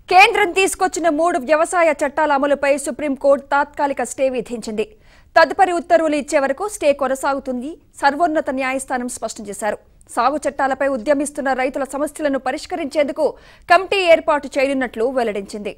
కేంద్రం తీసుకొచ్చిన 3 వ్యవసాయ చట్టాల అమలుపై సుప్రీంకోర్టు తాత్కాలిక స్టే విధించింది. తదుపరి ఉత్తర్వులు ఇచ్చే వరకు స్టే కొనసాగుతుంది. సర్వోన్నత న్యాయస్థానం స్పష్టం చేశారు. సాగు చట్టాలపై ఉద్యమిస్తున్న రైతుల సమస్యలను పరిష్కరించేందుకు కమిటీ ఏర్పాటు చేయనున్నట్లు వెల్లడించింది.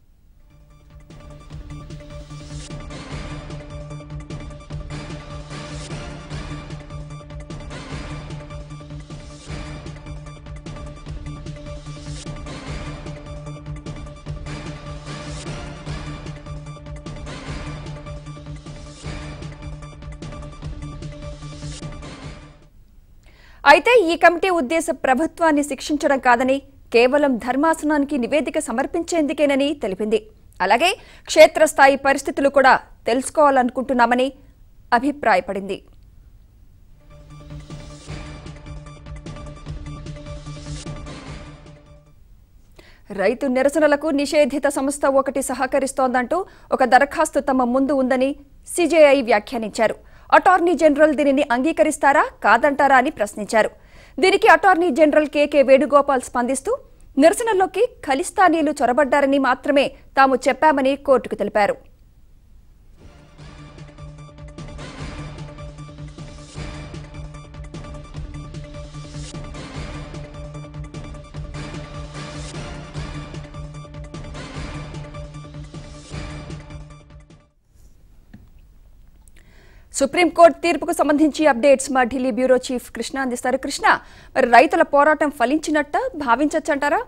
అయితే ఈ కమిటీ ఉద్దేశం ప్రభుత్వాన్ని శిక్షించడం కాదని, కేవలం ధర్మాసనానికి నివేదిక సమర్పించేందుకేనని తెలిపింది. అలాగే క్షేత్రస్థాయి పరిస్థితులు కూడా తెలుసుకోవాలనుకుంటున్నామని అభిప్రాయపడింది. రైతు నిరసనలకు నిషేధిత సంస్థ ఒకటి సహకరిస్తోందంటూ ఒక దరఖాస్తు తమ ముందు ఉందని సిజేఐ వ్యాఖ్యానించారు. అటార్నీ జనరల్ దీనిని అంగీకరిస్తారా కాదంటారా అని ప్రశ్నించారు. దీనికి అటార్నీ జనరల్ కేకే వేణుగోపాల్ స్పందిస్తూ నిరసనల్లోకి ఖలిస్తానీలు చొరబడ్డారని మాత్రమే తాము చెప్పామని కోర్టుకు తెలిపారు. సుప్రీంకోర్టు తీర్పుకు సంబంధించి అప్డేట్స్ మా ఢిల్లీ బ్యూరో చీఫ్ కృష్ణ అందిస్తారు. కృష్ణ, మరి రైతుల పోరాటం ఫలించినట్ట భావించొచ్చంటారా?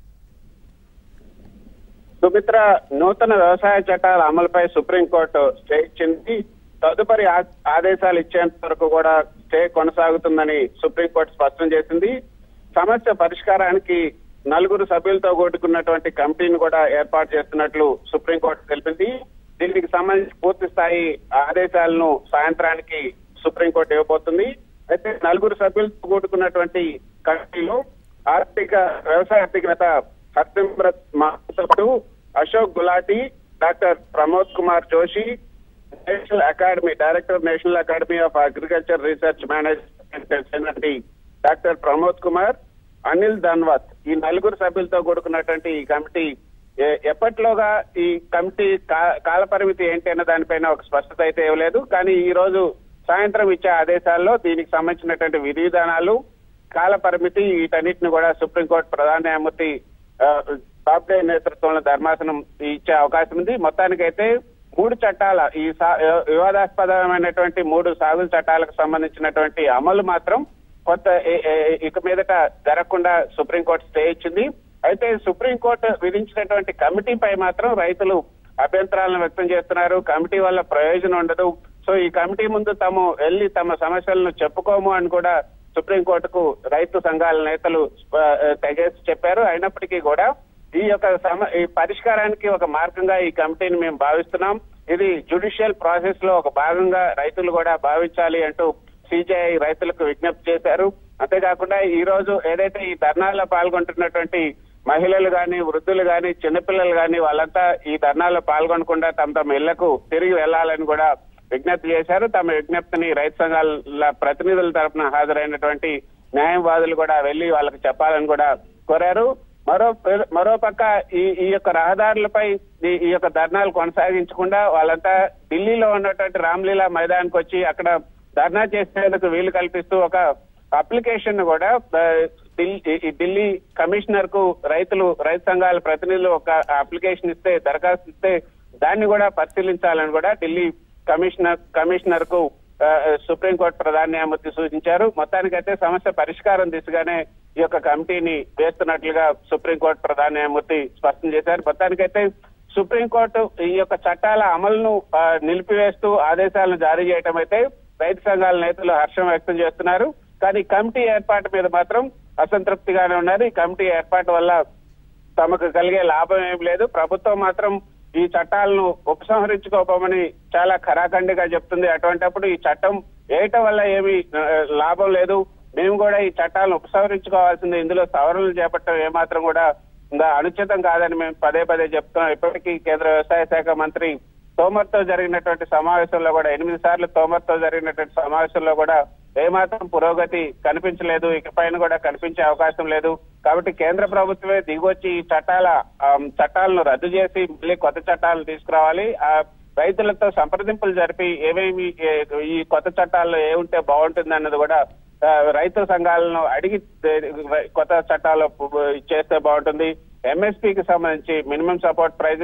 సుమిత్ర, నూతన వ్యవసాయ చట్టాల అమలుపై సుప్రీంకోర్టు స్టే ఇచ్చింది. తదుపరి ఆదేశాలు ఇచ్చేంత వరకు కూడా స్టే కొనసాగుతుందని సుప్రీంకోర్టు స్పష్టం చేసింది. సమస్య పరిష్కారానికి 4 సభ్యులతో కూడుకున్నటువంటి కమిటీని కూడా ఏర్పాటు చేస్తున్నట్లు సుప్రీంకోర్టు తెలిపింది. దీనికి సంబంధించి పూర్తి స్థాయి ఆదేశాలను సాయంత్రానికి సుప్రీంకోర్టు ఇవ్వబోతుంది. అయితే 4 సభ్యులతో కూడుకున్నటువంటి కమిటీలో వ్యవసాయ ఆర్థికవేత్త హర్సిమ్రత్ మాతో Ashok Gulati, doctor Pramod Kumar Joshi, national academy director, national academy of agriculture research management doctor Pramod Kumar, Anil Dhanwat, ఈ 4 సభ్యులతో కూడుకున్నటువంటి ఈ కమిటీ ఎప్పట్లోగా ఈ కమిటీ కాల పరిమితి ఏంటి అన్న దానిపైన ఒక స్పష్టత అయితే ఇవ్వలేదు. కానీ ఈ రోజు సాయంత్రం ఇచ్చే ఆదేశాల్లో దీనికి సంబంధించినటువంటి విధి విధానాలు, కాల పరిమితి, వీటన్నిటిని కూడా సుప్రీంకోర్టు ప్రధాన న్యాయమూర్తి బాబ్డే నేతృత్వంలో ధర్మాసనం ఇచ్చే అవకాశం ఉంది. మొత్తానికైతే 3 చట్టాల ఈ వివాదాస్పదమైనటువంటి 3 సాగు చట్టాలకు సంబంధించినటువంటి అమలు మాత్రం ఇక మీదట జరగకుండా సుప్రీంకోర్టు స్టే ఇచ్చింది. అయితే సుప్రీంకోర్టు విధించినటువంటి కమిటీపై మాత్రం రైతులు అభ్యంతరాలను వ్యక్తం చేస్తున్నారు. కమిటీ వల్ల ప్రయోజనం ఉండదు, సో ఈ కమిటీ ముందు తాము వెళ్లి తమ సమస్యలను చెప్పుకోము అని కూడా సుప్రీంకోర్టుకు రైతు సంఘాల నేతలు తెగేసి చెప్పారు. అయినప్పటికీ కూడా ఈ పరిష్కారానికి ఒక మార్గంగా ఈ కమిటీని మేము భావిస్తున్నాం. ఇది జ్యుడిషియల్ ప్రాసెస్ లో ఒక భాగంగా రైతులు కూడా భావించాలి అంటూ సిజేఐ రైతులకు విజ్ఞప్తి చేశారు. అంతేకాకుండా ఈ రోజు ఏదైతే ఈ ధర్నాల్లో పాల్గొంటున్నటువంటి మహిళలు గాని, వృద్ధులు గాని, చిన్నపిల్లలు గాని వాళ్ళంతా ఈ ధర్నాల్లో పాల్గొనకుండా తమ ఇళ్లకు తిరిగి వెళ్లాలని కూడా విజ్ఞప్తి చేశారు. తమ విజ్ఞప్తిని రైతు సంఘాల ప్రతినిధుల తరఫున హాజరైనటువంటి న్యాయవాదులు కూడా వెళ్లి వాళ్ళకి చెప్పాలని కూడా కోరారు. మరోపక్క ఈ యొక్క రహదారులపై ఈ యొక్క ధర్నాలు కొనసాగించకుండా వాళ్ళంతా ఢిల్లీలో ఉన్నటువంటి రామ్లీలా మైదానికి వచ్చి అక్కడ ధర్నా చేసేందుకు వీలు కల్పిస్తూ ఒక అప్లికేషన్ కూడా ఢిల్లీ కమిషనర్ కు రైతు సంఘాల ప్రతినిధులు ఒక అప్లికేషన్ ఇస్తే, దరఖాస్తు ఇస్తే దాన్ని కూడా పరిశీలించాలని కూడా ఢిల్లీ కమిషనర్ కు సుప్రీంకోర్టు ప్రధాన న్యాయమూర్తి సూచించారు. మొత్తానికైతే సమస్య పరిష్కారం దిశగానే ఈ యొక్క కమిటీని వేస్తున్నట్లుగా సుప్రీంకోర్టు ప్రధాన న్యాయమూర్తి స్పష్టం చేశారు. మొత్తానికైతే సుప్రీంకోర్టు ఈ యొక్క చట్టాల అమలును నిలిపివేస్తూ ఆదేశాలను జారీ చేయడం అయితే రైతు సంఘాల నేతలు హర్షం వ్యక్తం చేస్తున్నారు. కానీ కమిటీ ఏర్పాటు మీద మాత్రం అసంతృప్తిగానే ఉన్నారు. ఈ కమిటీ ఏర్పాటు వల్ల తమకు కలిగే లాభం ఏం లేదు. ప్రభుత్వం మాత్రం ఈ చట్టాలను ఉపసంహరించుకోపోమని చాలా ఖరాఖండిగా చెప్తుంది. అటువంటిప్పుడు ఈ చట్టం వేయటం వల్ల ఏమి లాభం లేదు, మేము కూడా ఈ చట్టాలను ఉపసంహరించుకోవాల్సింది, ఇందులో సవరణలు చేపట్టడం ఏమాత్రం కూడా అనుచితం కాదని మేము పదే చెప్తున్నాం. ఇప్పటికీ కేంద్ర వ్యవసాయ శాఖ మంత్రి తోమర్తో జరిగినటువంటి సమావేశంలో కూడా 8 సార్లు తోమర్తో జరిగినటువంటి సమావేశంలో కూడా ఏమాత్రం పురోగతి కనిపించలేదు, ఇకపైన కూడా కనిపించే అవకాశం లేదు. కాబట్టి కేంద్ర ప్రభుత్వమే దిగొచ్చి ఈ చట్టాలను రద్దు చేసి మళ్ళీ కొత్త చట్టాలను తీసుకురావాలి. రైతులతో సంప్రదింపులు జరిపి ఏమేమి ఈ కొత్త చట్టాల్లో ఏముంటే బాగుంటుంది అన్నది కూడా రైతు సంఘాలను అడిగి కొత్త చట్టాలు చేస్తే బాగుంటుంది. ఎంఎస్పీకి సంబంధించి మినిమం సపోర్ట్ ప్రైజ్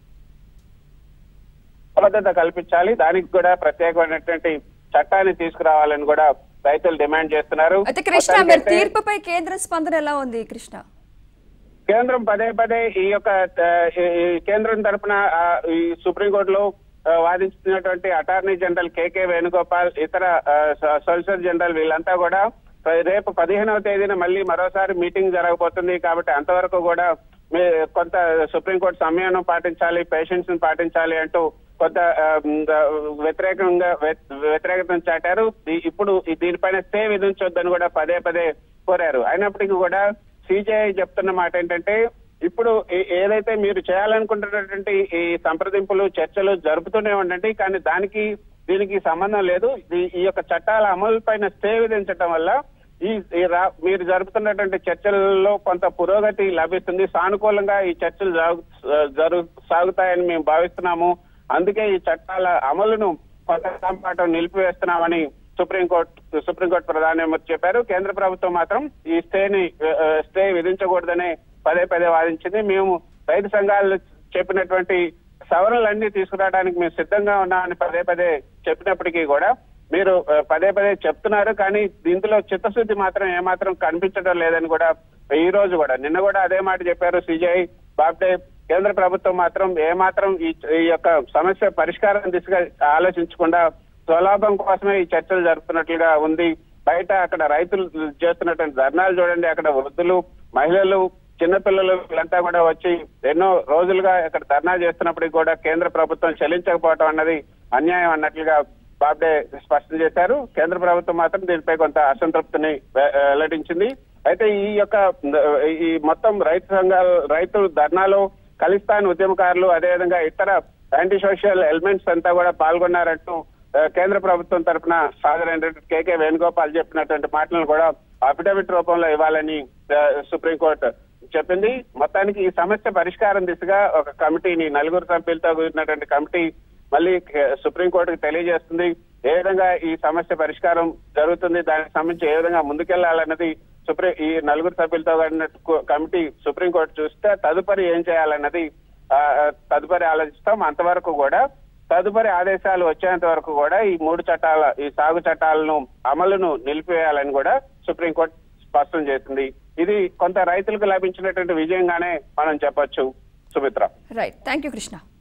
భద్రత కల్పించాలి. దానికి కూడా ప్రత్యేకమైనటువంటి చట్టాన్ని తీసుకురావాలని కూడా రైతులు డిమాండ్ చేస్తున్నారు. అయితే కృష్ణ, మీరు తీర్పుపై కేంద్ర స్పందన ఎలా ఉంది కృష్ణ? కేంద్రం పదే ఈ యొక్క కేంద్రం తరఫున ఈ సుప్రీంకోర్టులో వాదించినటువంటి అటార్నీ జనరల్ కేకే వేణుగోపాల్, ఇతర సొలిసిటర్ జనరల్ వీళ్ళంతా కూడా రేపు 15వ తేదీన మళ్ళీ మరోసారి మీటింగ్ జరగబోతుంది. కాబట్టి అంతవరకు కూడా కొంత సుప్రీంకోర్టు సమయాన్ని పాటించాలి, పేషెన్స్ ని పాటించాలి అంటూ కొంత వ్యతిరేకతను చాటారు. ఇప్పుడు దీనిపైన స్టే విధించొద్దని కూడా పదే కోరారు. అయినప్పటికీ కూడా సిజేఐ చెప్తున్న మాట ఏంటంటే, ఇప్పుడు ఏదైతే మీరు చేయాలనుకుంటున్నటువంటి ఈ సంప్రదింపులు చర్చలు జరుపుతూనే ఉండండి, కానీ దీనికి సంబంధం లేదు. ఈ యొక్క చట్టాల అమలు పైన స్టే విధించడం వల్ల మీరు జరుపుతున్నటువంటి చర్చలలో కొంత పురోగతి లభిస్తుంది, సానుకూలంగా ఈ చర్చలు సాగుతాయని మేము భావిస్తున్నాము. అందుకే ఈ చట్టాల అమలును కొంత పాటు నిలిపివేస్తున్నామని సుప్రీంకోర్టు ప్రధాన న్యాయమూర్తి చెప్పారు. కేంద్ర ప్రభుత్వం మాత్రం ఈ స్టే విధించకూడదనే పదే వాదించింది. మేము రైతు సంఘాలు చెప్పినటువంటి సవరణలన్నీ తీసుకురావడానికి మేము సిద్ధంగా ఉన్నామని పదే చెప్పినప్పటికీ కూడా మీరు పదే చెప్తున్నారు, కానీ దీంట్లో చిత్తశుద్ధి మాత్రం ఏమాత్రం కనిపించడం లేదని కూడా ఈ రోజు కూడా నిన్న కూడా అదే మాట చెప్పారు సిజేఐ బాబ్డే. కేంద్ర ప్రభుత్వం మాత్రం ఏమాత్రం ఈ యొక్క సమస్య పరిష్కారం దిశగా ఆలోచించకుండా స్వలాభం కోసమే ఈ చర్చలు జరుపుతున్నట్లుగా ఉంది. బయట అక్కడ రైతులు చేస్తున్నటువంటి ధర్నాలు చూడండి, అక్కడ వృద్ధులు, మహిళలు, చిన్నపిల్లలు వీళ్ళంతా కూడా వచ్చి ఎన్నో రోజులుగా ఇక్కడ ధర్నా చేస్తున్నప్పటికీ కూడా కేంద్ర ప్రభుత్వం చెల్లించకపోవటం అన్నది అన్యాయం అన్నట్లుగా బాబ్డే స్పష్టం చేశారు. కేంద్ర ప్రభుత్వం మాత్రం దీనిపై కొంత అసంతృప్తిని వెల్లడించింది. అయితే ఈ మొత్తం రైతు ధర్నాలో ఖలిస్తాన్ ఉద్యమకారులు, అదేవిధంగా ఇతర యాంటీ సోషల్ ఎలిమెంట్స్ అంతా కూడా పాల్గొన్నారంటూ కేంద్ర ప్రభుత్వం తరఫున హాజరైన కేకే వేణుగోపాల్ చెప్పినటువంటి మాటలను కూడా అఫిడవిట్ రూపంలో ఇవ్వాలని సుప్రీంకోర్టు చెప్పింది. మొత్తానికి ఈ సమస్య పరిష్కారం దిశగా ఒక కమిటీని 4 సభ్యులతో కూడినటువంటి కమిటీ మళ్ళీ సుప్రీంకోర్టుకు తెలియజేస్తుంది. ఏ విధంగా ఈ సమస్య పరిష్కారం జరుగుతుంది, దానికి సంబంధించి ఏ విధంగా ముందుకెళ్లాలన్నది ఈ 4 సభ్యులతో కూడిన కమిటీ సుప్రీంకోర్టు చూస్తే తదుపరి ఏం చేయాలన్నది తదుపరి ఆలోచిస్తాం. అంతవరకు కూడా తదుపరి ఆదేశాలు వచ్చేంత వరకు కూడా ఈ సాగు చట్టాలను అమలును నిలిపివేయాలని కూడా సుప్రీంకోర్టు స్పష్టం చేసింది. ఇది కొంత రైతులకు లభించినటువంటి విజయంగానే మనం చెప్పొచ్చు. Sumitra. Right, thank you Krishna.